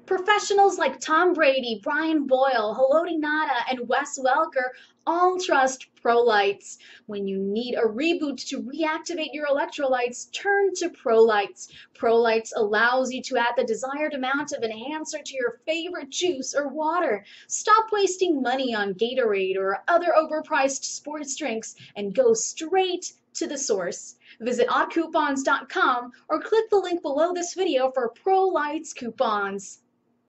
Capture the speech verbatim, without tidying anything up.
Professionals like Tom Brady, Brian Boyle, Haloti Nada, and Wes Welker all trust Lytes. When you need a reboot to reactivate your electrolytes, turn to Lytes. Lytes allows you to add the desired amount of enhancer to your favorite juice or water. Stop wasting money on Gatorade or other overpriced sports drinks and go straight to the source. Visit odd coupons dot com or click the link below this video for Lytes coupons.